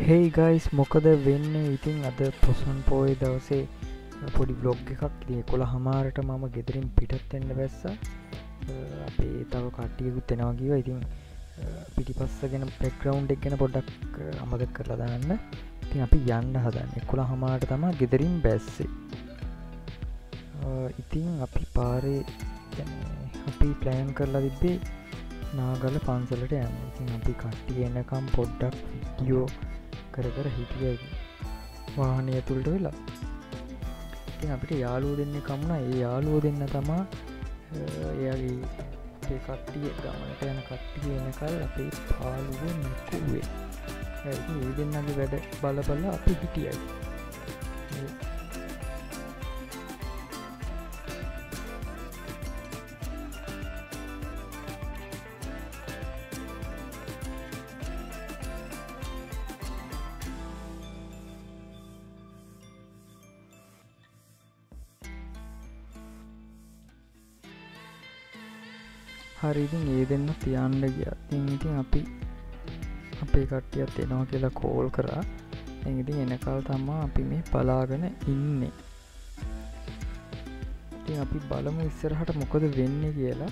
Hey guys, මොකද වෙන්නේ? ඉතින් අද පොසොන් පෝය දවසේ පොඩි බ්ලොග් එකක් ඉතින් 11:00ට මම ගෙදරින් පිටත් වෙන්න බැස්සා. අපේ තව කට්ටියකුත් එනවා කිව්වා. ඉතින් පිටිපස්ස ගැන බෑග්ග්‍රවුන්ඩ් එක ගැන පොඩ්ඩක් අමතක කරලා දාන්න. ඉතින් අපි යන්න හදන්නේ 11:00ට තමයි ගෙදරින් බැස්සේ. ඉතින් අපි පාරේ අපි ප්ලෑන් කරලා තිබ්බේ නාගල පන්සලට යන්න. ඉතින් අපි කට්ටිය එනකම් පොඩ්ඩක් වීඩියෝ කර හිටිය වාහනය තුළට වෙලා. ඉතින් අපිට යාළුවෝ දෙන්නේ කමුණා. ඒ යාළුවෝ දෙන්න තමා එයාගේ කට්ටිය ගමනට යන කට්ටිය එනකල් අපේ පාළුවෝ නිකුවේ. ඒ දෙන්නගේ වැඩ බල අපි හිටියයි. හරිඉතින් ඒ දෙන්න තියන්න ගිය ඉතින් අපි අපේ කට්ටියත් එනවා කියලා කෝල් කරා. ඉතින් එනකල් තමා අපි මේ බලාගෙන ඉන්නේ. ඉතින් අපි බලමු ඉස්සරහට මොකද වෙන්නේ කියලා.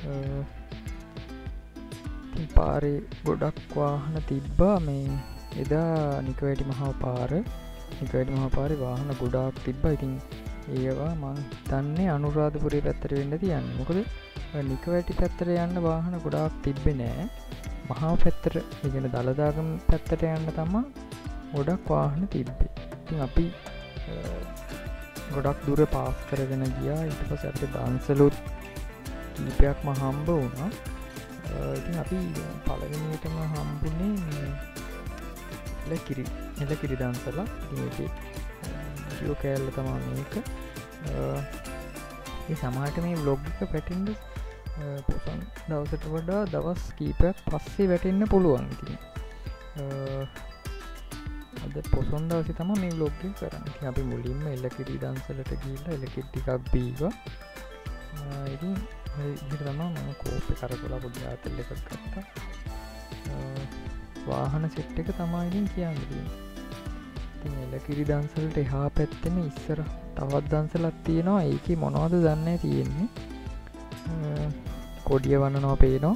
ඉතින් පාරේ ගොඩක් වාහන තිබ්බා. මේ එදා නිකවැටි මහා පාරේ වාහන ගොඩාක් තිබ්බා. ඉතින් ඒවා මං හිතන්නේ අනුරාධපුරේ පැත්තට වෙන්න තියන්නේ. මොකද නිකවැටි පැත්තට යන්න වාහන ගොඩාක් තිබ්බේ නෑ. මහා පැත්තට ඉගෙන දළදාගම පැත්තට යන්න තමා ගොඩක් වාහන තිබ්බේ. ඉතින් අපි ගොඩක් දුර පාස් කරගෙන ගියා. ඊට පස්සේ අපිට දන්සලුත් කීපයක්ම හම්බ වුණා. ඉතින් අපි පළවෙනියටම හම්බුනේ එලකිරි දන්සලා. ඉතින් ඒකේ වීඩියෝ කෑල්ල තමා මේක. ඒ සමහරට මේ ව්ලොග් එක පැටින්ද පොසොන් දවසට වඩා දවස් කීපයක් පස්සේ වැටෙන්න පුළුවන්. ඉතින් අද පොසොන් දවසේ තමයි මේ ව්ලොග් එක කරන්නේ. ඉතින් අපි මුලින්ම එලකිරි දන්සලට ගිහිල්ලා එලකිරි ටිකක් බීවා. ඉතින් ඉතින් තමයි මම කෝප් එක කරකලා පොඩි ආතල් එකක් ගත්තා. වාහන සෙට් එක තමයි ඉතින් කියන්නේ. ඉතින් එලකිරි දන්සලට එහා පැත්තෙම ඉස්සර තවත් දන්සලක් තියෙනවා. ඒකේ මොනවද දන්නේ තියෙන්නේ. කොඩිය වන්නනවා පේනවා.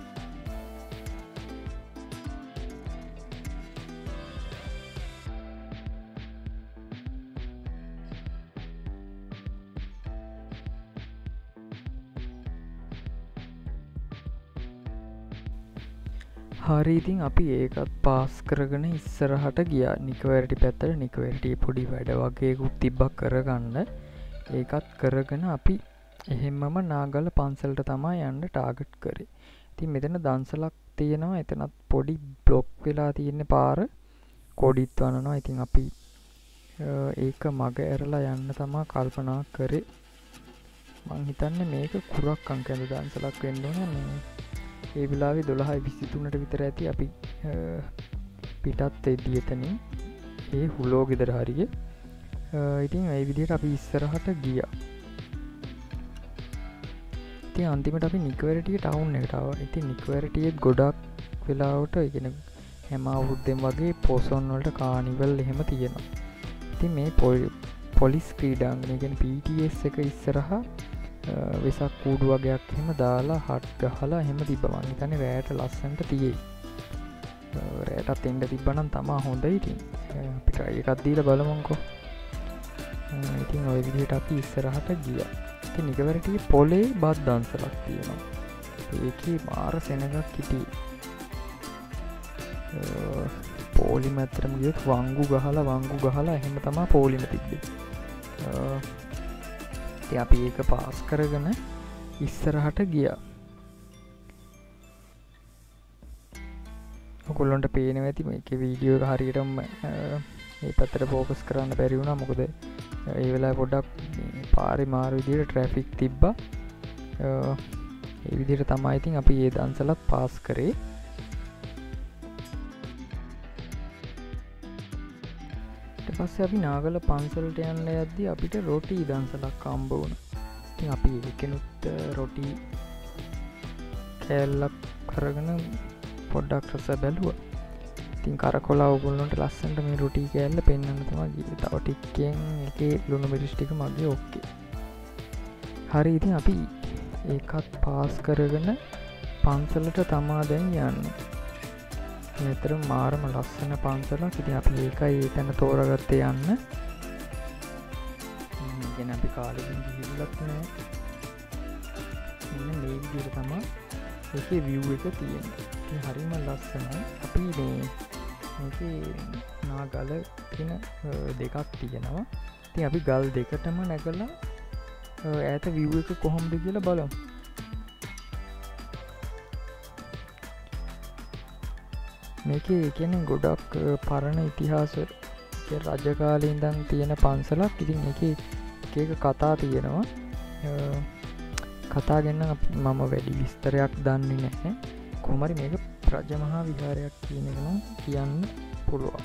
හරි ඉතින් අපි ඒකත් පාස් කරගෙන ඉස්සරහට ගියා. නිකවැරටි පැත්තට නිකවැරටි පොඩි වැඩ වගේකුත් තිබ්බක් කරගන්න. ඒකත් කරගෙන අපි එහෙම්මම නාගල පන්සලට තමයි යන්න ටාගට් කරේ. ඉතින් මෙතන දන්සලක් තියෙනවා. එතනත් පොඩි බ්ලොක් වෙලා තියෙන පාර කොඩිත් වනනවා. ඉතින් අපි ඒක මග ඇරලා යන්න තමා කල්පනා කරේ. මං හිතන්නේ මේක කුරක් අංකඳ දන්සලක් වෙන්න ඕන. ඒ වෙලාවේ 12:23ට විතර ඇති අපි පිටත් එද්දී එතනින් ඒ හුලෝ ගෙදර හරියේ. ඉතින් ඒ විදිහට අපි ඉස්සරහට ගියා. ඉතින් අන්තිමට අපි නිකවැරටිය ටවුන් එකට ආවා. ඉතින් නිකවැරටියෙත් ගොඩක් වෙලාවට ඉගෙන හැම අවුරුද්දෙම වගේ පොසොන් වලට කානිවල් එහෙම තියෙනවා. ඉතින් මේ පොලිස් ක්‍රීඩාංගණය කියන්නේ PTS එක ඉස්සරහා වෙසක් කූඩු වගේක් එහෙම දාලා හට් ගහලා එහෙම තිබ්බා. මං හිතන්නේ රෑට ලස්සනට තියෙයි. රෑටත් එන්න තිබ්බනම් තමා හොඳයි. ඉතින් අපි try එකක් දීලා බලමුකෝ. ඉතින් ওই විදිහට අපි ඉස්සරහට ගියා. ඉතින් නිකවැරටියේ පොලේ බත් දන්සලක් තියෙනවා. ඒකේ මාර සෙනගක් හිටියේ. පොලිම ඇත්තටම ගියොත් වංගු ගහලා එහෙම තමයි පොලිම තිබ්බේ. ඉතින් අපි ඒක පාස් කරගෙන ඉස්සරහට ගියා. ඔයගොල්ලන්ට පේනවා ඇති මේකේ වීඩියෝ එක හරියටම මේ පැත්තට ફોකස් කරන්න බැරි වුණා. මොකද ඒ වෙලාවේ පොඩ්ඩක් පාරේ මාරු විදිහට ට්‍රැෆික් තිබ්බා. ඒ විදිහට තමයි ඉතින් අපි මේ දන්සලත් පාස් කරේ. ඊට පස්සේ අපි නාගල පන්සලට යන්න යද්දී අපිට රොටි දන්සලක් හම්බ වුණා. ඉතින් අපි ඒකෙනුත් රොටි කෑල්ලක් කරගෙන පොඩ්ඩක් රස බැලුවා. ඉතින් කරකොලා ඔයගොල්ලන්ට ලස්සනට මේ රොටි කෑල්ල පෙන්වන්න තමයි ගියේ. තව ටිකෙන් එකේ ලුණු මිරිස් ටික මගේ ඕකේ. හරි ඉතින් අපි ඒකත් පාස් කරගෙන පන්සලට තමා දැන් යන්නේ. මෙතර මාරම ලස්සන පන්සලක්. ඉතින් අපි ඒකයි එතන තෝරගත්තේ යන්න. ඉතින් අපි කාලෙකින් ගිහිල්ලත් නෑ. මෙන්න මේ විදිහට තමයි ඒකේ view එක තියෙන්නේ. ඉතින් හරිම ලස්සනයි. අපි මේකේ නාගල තියෙන දෙකක් තියෙනවා. ඉතින් අපි ගල් දෙකටම නැගලා ඈත view එක කොහොමද කියලා බලමු. මේකේ කියන්නේ ගොඩක් පරණ ඉතිහාස රජ කාලේ ඉඳන් තියෙන පන්සලක්. ඉතින් ඒකේ එක කතා තියෙනවා. කතා ගැන මම වැඩි විස්තරයක් දන්නේ නැහැ. කොහොම හරි මේක රජමහා විහාරයක් කියන එක නම් කියන්න පුළුවන්.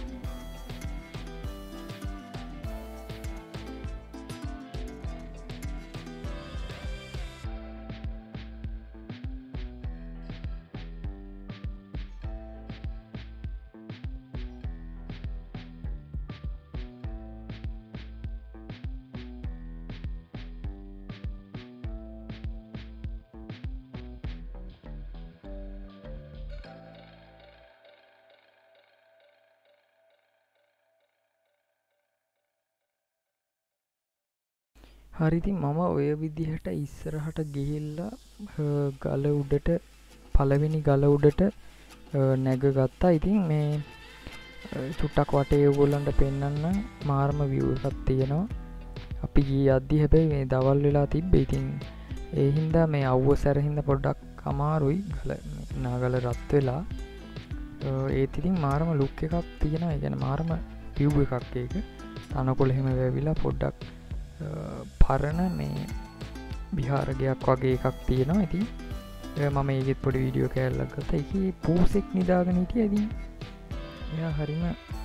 හරිති මම ඔය විදිහට ඉස්සරහට ගිහිල්ලා ගල උඩට පළවෙනි ගල උඩට නැග ගත්තා. ඉතින් මේ චුට්ටක් වටේ ඔයගොල්ලන්ට පෙන්වන්න මාර්ම view එකක් තියෙනවා. අපි ගියේ යද්දි හැබැයි මේ දවල් වෙලා තිබ්බේ. ඉතින් ඒ හින්දා මේ අවුව සැර හින්දා පොඩ්ඩක් අමාරුයි ගල නාගල රත් වෙලා. ඒත් ඉතින් මාර්ම ලුක් එකක් තියෙනවා. ඒ කියන්නේ මාර්ම view එකක් ඒක. තනකොළ එහෙම වැවිලා පොඩ්ඩක් පරණ මේ විහාරගයක් වගේ එකක් තියෙනවා. ඉතින් මම ඒකෙත් පොඩි වීඩියෝ කෑල්ලක් ගත්තා. ඒකේ පූසෙක් නිදාගෙන හිටියා. ඉතින් එයා හරිම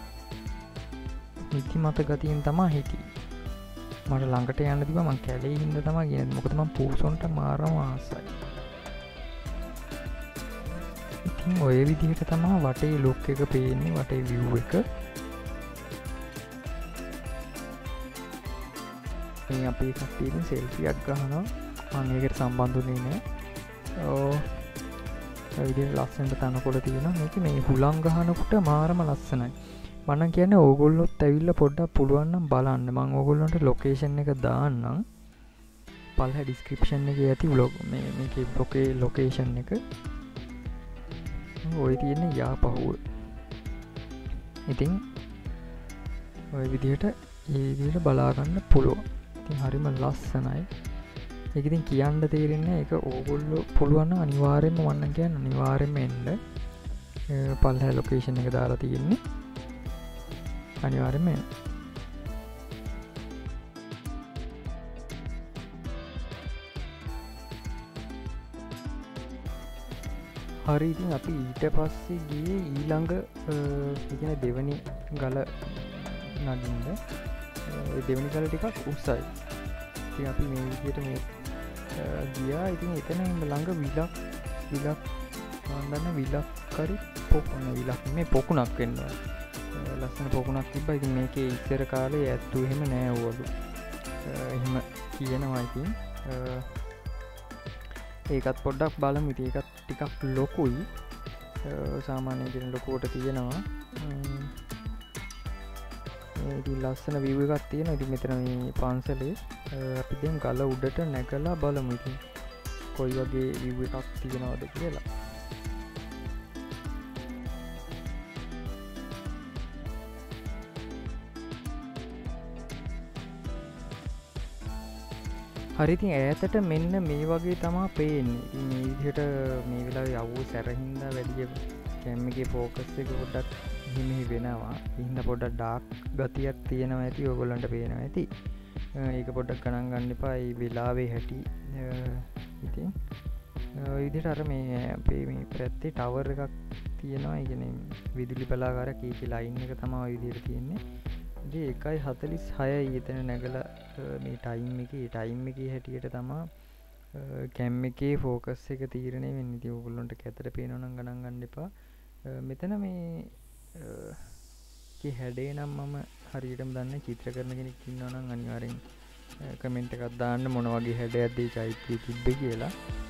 නිදිමත ගතියෙන් තමයි හිටියේ. මට ළඟට යන්න තිබ්බා. මං කැලේ හින්දා තමයි ගියේ. මොකද මං පූසොන්ට මාරම ආසයි. ඉතින් ඔය විදිහට තමයි වටේ ලුක් එක පේන්නේ, වටේ view එක. මේ අපි කට්ටියකින් සෙල්ෆියක් ගහනවා. මම ඒකට සම්බන්ධුනේ නෑ. ඔය විදිහට ලස්සනට තනකොළ තියෙනවා. මේක මේ හුලං ගහනකොට මාරම ලස්සනයි. මම කියන්නේ ඕගොල්ලොත් ඇවිල්ලා පොඩ්ඩක් පුළුවන් නම් බලන්න. මම ඕගොල්ලන්ට ලොකේෂන් එක දාන්නම්. පල්හ ඩිස්ක්‍රිප්ෂන් එකේ ඇති vlog මේකේ ලොකේෂන් එක. ඔය තියෙන්නේ යාපහුව. ඉතින් ඔය විදිහට බලා ගන්න පුළුවන්. ඉතින් හරිම ලස්සනයි. ඒක ඉතින් කියන්න තේරෙන්නේ ඒක ඕගොල්ලෝ පුළුවන් නම් අනිවාර්යෙන්ම වන්න කියන්න අනිවාර්යෙන්ම එන්න. පල්හැ ලොකේෂන් එක දාලා තියෙන්නේ. අනිවාර්යෙන්ම එන්න. හරි ඉතින් අපි ඊට පස්සේ ගියේ ඊළඟ කියන්නේ දෙවනි ගල නගින්න. දෙවනි ගල ටිකක් උස්සයි. ඉතින් අපි මේ විදිහට මේ ගියා. ඉතින් එතන ළඟ විලක් මම විලක් කරි විලක් මේ පොකුණක් වෙනවා. ලස්සන පොකුණක් තිබ්බා. ඉතින් මේකේ ඉස්සර කාලේ ඇත්තු එහෙම නෑ වලු. එහෙම කියනවා. ඉතින් ඒකත් පොඩ්ඩක් බලමු. ඉතින් ඒකත් ටිකක් ලොකුයි. සාමාන්‍යයෙන් කියන ලොකුවට තියෙනවා. ඉතින් ලස්සන view එකක් තියෙනවා. ඉතින් මෙතන මේ පන්සලේ අපි දැන් ගල උඩට නැගලා බලමු. ඉතින් කොයි වගේ view එකක් තියෙනවද කියලා. හරි ඉතින් ඈතට මෙන්න මේ වගේ තමා පේන්නේ. ඉතින් මේ විදිහට මේ වෙලාවේ අවුව සැරින්දා වැඩි කැම් එකේ ફોකස් එක පොඩ්ඩක් හිමි වෙනවා. ඉන්න පොඩ්ඩක් ඩාර්ක් ගතියක් තියෙනවා ඇති. ඔයගොල්ලන්ට පේනවා ඇති. ඒක පොඩ්ඩක් ගණන් ගන්න එපා. මේ වෙලාවේ හැටි. ඉතින් ඔය විදිහට අර මේ අපේ මේ පැත්තේ ටවර් එකක් තියෙනවා. ඒ කියන්නේ විදුලි බලාගාරයක්. ඒකේ ලයින් එක තමයි ඔය විදිහට තියෙන්නේ. ඉතින් 1:46යි එතන නැගලා මේ ටයිම් එකේ හැටියට තමයි කැම් එකේ ફોකස් එක තීරණය වෙන්නේ. ඉතින් ඔයගොල්ලන්ට කැතට පේනවා නම් ගණන් ගන්න එපා. මෙතන මේ හැඩේ නම් මම හරියටම දන්නේ චිත්‍ර කරන කෙනෙක් ඉන්නවා නම් අනිවාර්යෙන් කමෙන්ට් එකක් දාන්න මොන වගේ හැඩයක්ද මේ චෛත්‍යයේ තිබ්බේ කියලා.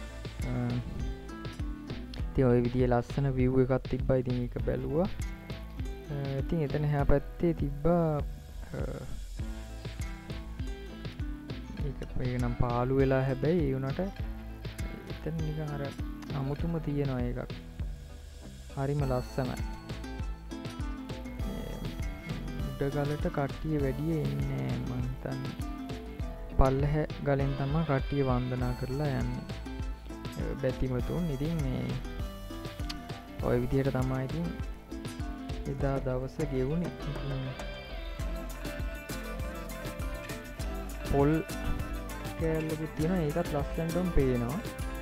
ඉතින් ওই විදිහේ ලස්සන view එකක් තිබ්බා. ඉතින් ඒක බැලුවා. ඉතින් එතන එහා පැත්තේ තිබ්බා ඒක නම් පාළු වෙලා හැබැයි ඒ උනට එතන නිකන් අර අමුතුම තියෙනවා එකක්. හරිම ලස්සනයි. උඩගලට කට්ටිය වැඩිය එන්නේ මං හිතන්නේ. පල්ලෙහ ගලෙන් තමයි කට්ටිය වන්දනා කරලා යන්නේ. බැතිමතුන් ඉතින් මේ ඔය විදිහට තමයි ඉතින් එදා දවස ගෙවුනේ. පොල් කෑල්ලකුත් තියෙනවා. ඒකත් ලස්සනටම පේනවා.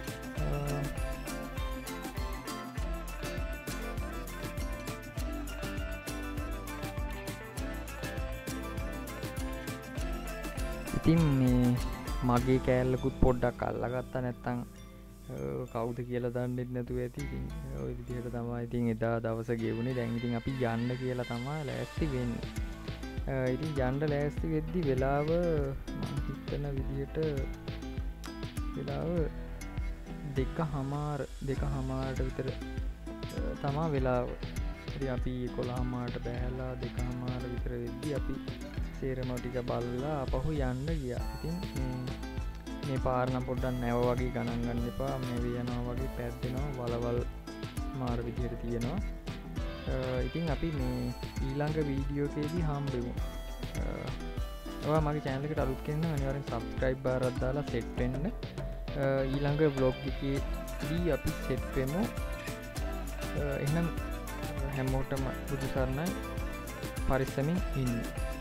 ඉතින් මේ මගේ කෑල්ලකුත් පොඩ්ඩක් අල්ලගත්තා. නැත්තම් කවුද කියලා දන්නෙත් නැතුව ඇති. ඉතින් ওই විදිහට තමයි ඉතින් එදා දවස ගෙවුනේ. දැන් ඉතින් අපි යන්න කියලා තමයි ලෑස්ති වෙන්නේ. ඉතින් යන්න ලෑස්ති වෙද්දි වෙලාව මම හිතන විදිහට වෙලාව 2:00ට විතර තමයි වෙලාව. ඉතින් අපි 11:00ට බෑලා 2:00 විතර වෙද්දි අපි සේරම ටික බලලා අපහු යන්න ගියා. ඉතින් මේ පාර නම් පොඩ්ඩක් නැව වගේ ගණන් ගන්න එපා. මේ යනවා වගේ පැද්දෙනවා. වලවල් මාර විදිහට තියෙනවා. ඉතින් අපි මේ ඊළඟ වීඩියෝ එකේදී හම්බෙමු. ඔයා මගේ channel එකට අලුත් කෙනෙක් නම් අනිවාර්යෙන් subscribe බාරක් දාලා set වෙන්න. ඊළඟ vlog එකේදී අපි set වෙමු. එහෙනම් හැමෝටම බුදු සරණයි. පරිස්සමින් ඉන්න.